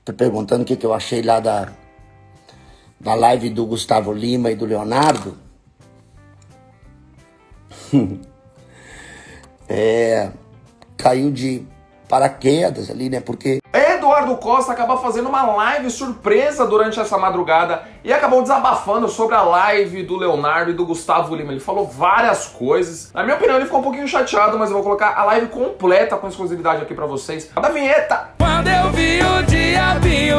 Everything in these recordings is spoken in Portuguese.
Tá perguntando o que eu achei lá da live do Gustavo Lima e do Leonardo? Caiu de paraquedas ali, né? Porque Eduardo Costa acaba fazendo uma live surpresa durante essa madrugada e acabou desabafando sobre a live do Leonardo e do Gustavo Lima. Ele falou várias coisas. Na minha opinião, ele ficou um pouquinho chateado, mas eu vou colocar a live completa com exclusividade aqui pra vocês. Da vinheta! Quando eu vi o diabinho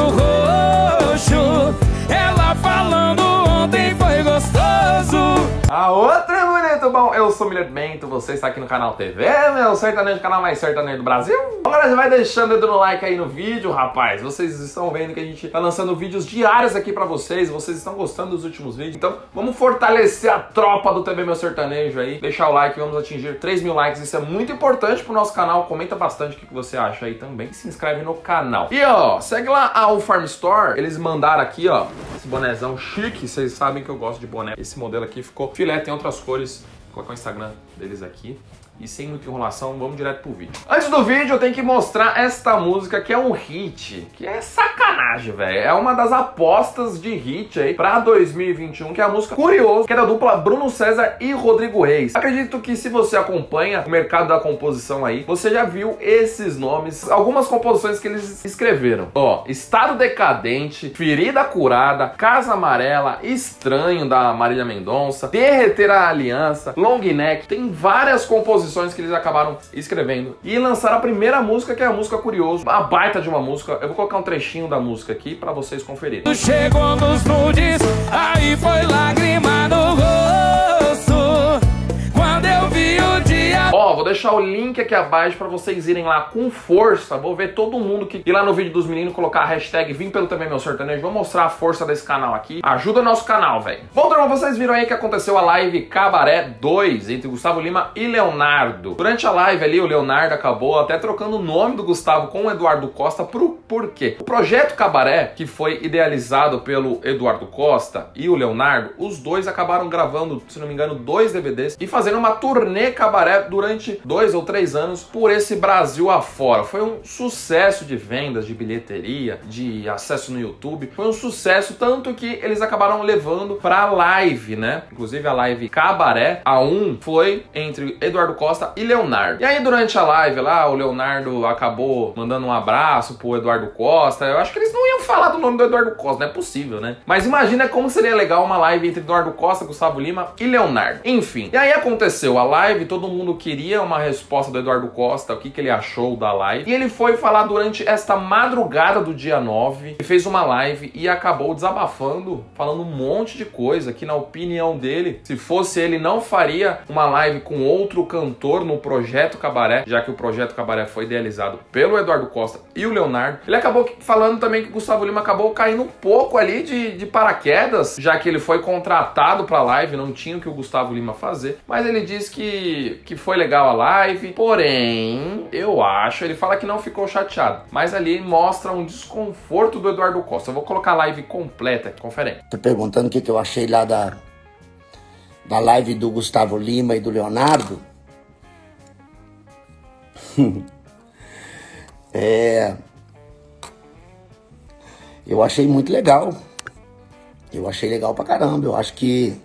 roxo, ela falando ontem foi gostoso. A outra bonito, bom, eu sou o Milher Bento, você está aqui no canal TV, meu sertanejo, canal mais sertanejo do Brasil. Agora já vai deixando o dedo no like aí no vídeo, rapaz. Vocês estão vendo que a gente tá lançando vídeos diários aqui pra vocês estão gostando dos últimos vídeos. Então vamos fortalecer a tropa do TV Meu Sertanejo aí, deixar o like, vamos atingir 3 mil likes, isso é muito importante pro nosso canal. Comenta bastante o que você acha aí também e se inscreve no canal. E ó, segue lá a Farm Store, eles mandaram aqui ó, esse bonézão chique, vocês sabem que eu gosto de boné. Esse modelo aqui ficou filé, tem outras cores. Vou colocar o Instagram deles aqui. E sem muita enrolação, vamos direto pro vídeo. Antes do vídeo, eu tenho que mostrar esta música que é um hit, que é sacanagem, velho. É uma das apostas de hit aí pra 2021, que é a música Curioso, que é da dupla Bruno César e Rodrigo Reis. Acredito que se você acompanha o mercado da composição aí, você já viu esses nomes, algumas composições que eles escreveram. Ó, Estado Decadente, Ferida Curada, Casa Amarela, Estranho da Marília Mendonça, Derreter a Aliança, Long Neck, tem várias composições que eles acabaram escrevendo e lançaram a primeira música, que é a música Curioso, uma baita de uma música. Eu vou colocar um trechinho da música aqui pra vocês conferirem. Chegou nos nudes, aí foi lágrima no rosto. Quando eu vi o dia... Ó, vou deixar o link aqui abaixo pra vocês irem lá com força. Vou ver todo mundo que ir lá no vídeo dos meninos, colocar a hashtag Vim pelo TV Meu Sertanejo. Vou mostrar a força desse canal aqui. Ajuda o nosso canal, velho. Bom, turma, vocês viram aí que aconteceu a live Cabaré 2 entre Gustavo Lima e Leonardo. Durante a live ali, o Leonardo acabou até trocando o nome do Gustavo com o Eduardo Costa. Por quê? O projeto Cabaré, que foi idealizado pelo Eduardo Costa e o Leonardo, os dois acabaram gravando, se não me engano, 2 DVDs e fazendo uma turnê Cabaré durante 2 ou 3 anos por esse Brasil afora. Foi um sucesso de vendas, de bilheteria, de acesso no YouTube. Foi um sucesso, tanto que eles acabaram levando pra live, né? Inclusive a live Cabaré, a 1 foi entre Eduardo Costa e Leonardo. E aí durante a live lá, o Leonardo acabou mandando um abraço pro Eduardo Costa. Eu acho que eles não iam falar do nome do Eduardo Costa, não é possível, né? Mas imagina como seria legal uma live entre Eduardo Costa, Gustavo Lima e Leonardo. Enfim, e aí aconteceu a live, todo mundo queria uma resposta do Eduardo Costa, o que ele achou da live. E ele foi falar durante esta madrugada do dia 9, fez uma live e acabou desabafando, falando um monte de coisa que, na opinião dele, se fosse ele, não faria uma live com outro cantor no Projeto Cabaré, já que o Projeto Cabaré foi idealizado pelo Eduardo Costa e o Leonardo. Ele acabou falando também que o Gustavo Lima acabou caindo um pouco ali de paraquedas, já que ele foi contratado pra live, não tinha o que o Gustavo Lima fazer, mas ele disse que foi legal a live, porém, eu acho, ele fala que não ficou chateado, mas ali mostra um desconforto do Eduardo Costa. Eu vou colocar a live completa, confere. tá perguntando o que eu achei lá da live do Gustavo Lima e do Leonardo? Eu achei muito legal. Eu achei legal pra caramba. Eu acho que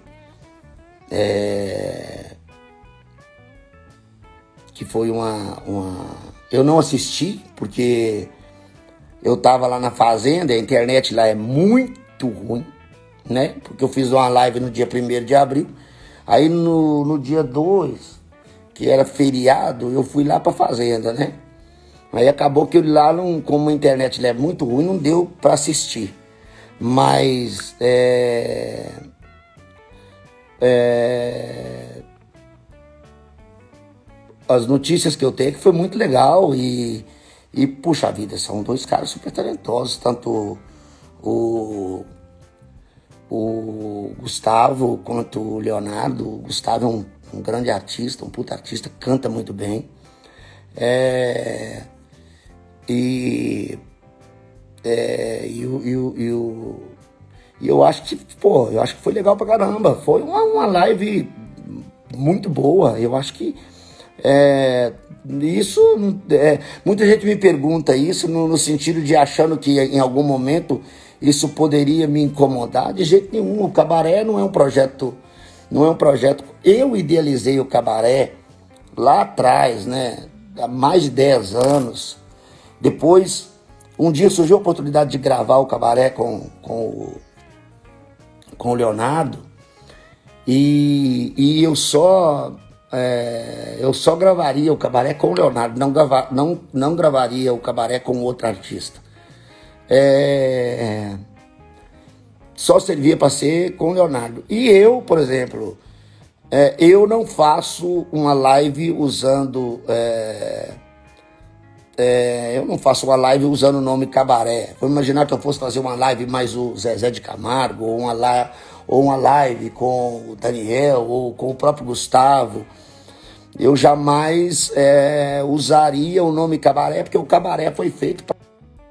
foi eu não assisti porque eu tava lá na fazenda, a internet lá é muito ruim, né? Porque eu fiz uma live no dia 1º de abril. Aí no dia 2, que era feriado, eu fui lá pra fazenda, né? Aí acabou que lá, como a internet lá é muito ruim, não deu pra assistir. Mas as notícias que eu tenho é que foi muito legal e puxa vida, são 2 caras super talentosos, tanto o Gustavo quanto o Leonardo. O Gustavo é um grande artista, um puta artista, canta muito bem. E eu acho que, eu acho que foi legal pra caramba. Foi uma live muito boa. Eu acho que isso, muita gente me pergunta isso no sentido de achando que em algum momento isso poderia me incomodar. De jeito nenhum, o Cabaré não é um projeto, eu idealizei o Cabaré lá atrás, né, há mais de 10 anos. Depois, um dia surgiu a oportunidade de gravar o Cabaré com o Leonardo, e eu só gravaria o Cabaré com o Leonardo, não gravaria o Cabaré com outro artista. Só servia para ser com o Leonardo. E eu, por exemplo, eu não faço uma live usando... eu não faço uma live usando o nome Cabaré. Vou imaginar que eu fosse fazer uma live mais o Zezé de Camargo, ou uma live com o Daniel, ou com o próprio Gustavo. Eu jamais usaria o nome Cabaré, porque o Cabaré foi feito para...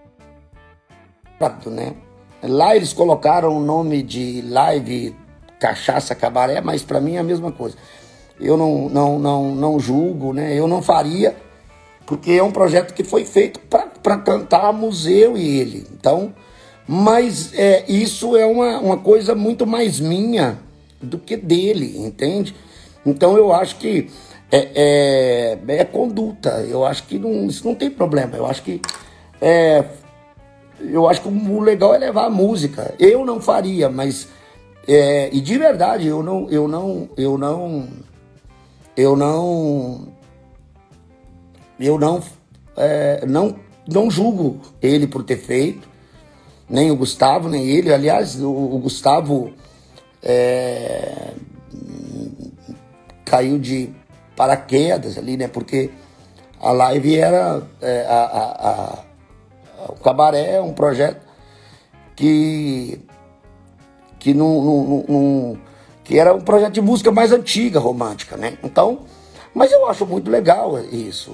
né? Lá eles colocaram o nome de live Cachaça Cabaré, mas para mim é a mesma coisa. Eu não julgo, né? Eu não faria, porque é um projeto que foi feito para cantar museu e ele. Então, mas isso é uma coisa muito mais minha do que dele, entende? Então eu acho que é conduta. Eu acho que isso não tem problema. Eu acho que o legal é levar a música. Eu não faria, mas e de verdade eu não julgo ele por ter feito, nem o Gustavo, nem ele. Aliás, o Gustavo caiu de paraquedas ali, né? Porque a live era o Cabaré é um projeto que era um projeto de música mais antiga, romântica, né? Então, mas eu acho muito legal isso.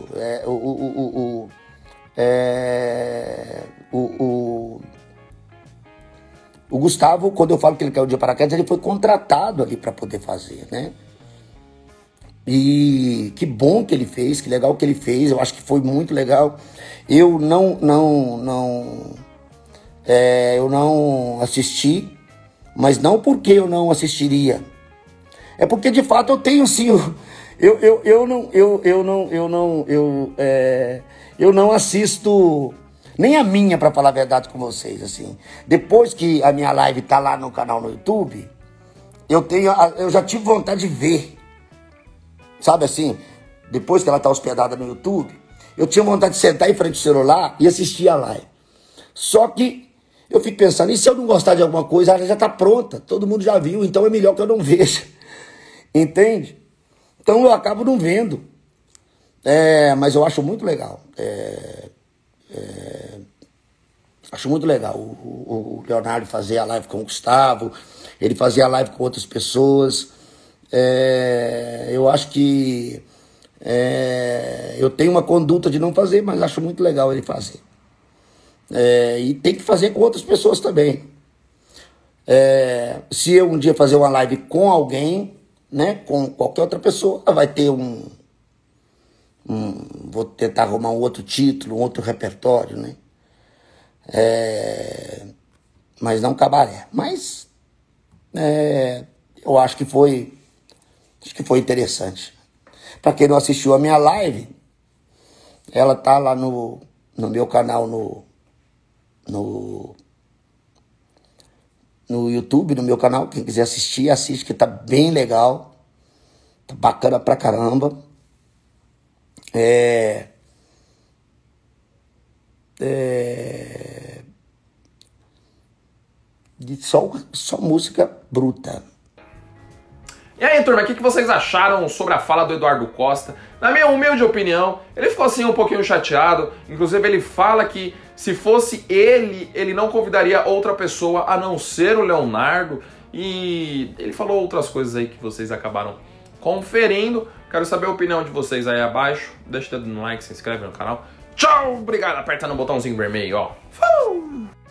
O Gustavo, quando eu falo que ele caiu de paraquedas, ele foi contratado ali para poder fazer, né? E que bom que ele fez, que legal que ele fez. Eu acho que foi muito legal. Eu não assisti, mas não porque eu não assistiria. É porque de fato eu tenho sim. Eu não assisto nem a minha, para falar a verdade com vocês, assim. Depois que a minha live tá lá no canal no YouTube, eu já tive vontade de ver. Sabe assim, depois que ela tá hospedada no YouTube, eu tinha vontade de sentar em frente ao celular e assistir a live. Só que eu fico pensando, e se eu não gostar de alguma coisa, ela já tá pronta, todo mundo já viu, então é melhor que eu não veja. Entende? Então eu acabo não vendo. Mas eu acho muito legal. Acho muito legal o Leonardo fazer a live com o Gustavo, ele fazer a live com outras pessoas. Eu acho que eu tenho uma conduta de não fazer, mas acho muito legal ele fazer. E tem que fazer com outras pessoas também. Se eu um dia fazer uma live com alguém, né, com qualquer outra pessoa, vai ter vou tentar arrumar um outro título, um outro repertório, né? Mas não Cabaré. Mas eu acho que foi interessante. Para quem não assistiu a minha live, ela tá lá no meu canal no YouTube, no meu canal. Quem quiser assistir, assiste, que tá bem legal. Tá bacana pra caramba. Só música bruta. E aí, turma, o que vocês acharam sobre a fala do Eduardo Costa? Na minha humilde opinião, ele ficou assim um pouquinho chateado. Inclusive, ele fala que se fosse ele não convidaria outra pessoa a não ser o Leonardo. E ele falou outras coisas aí que vocês acabaram conferindo. Quero saber a opinião de vocês aí abaixo. Deixa o dedo no like, se inscreve no canal. Tchau, obrigado, aperta no botãozinho vermelho, ó.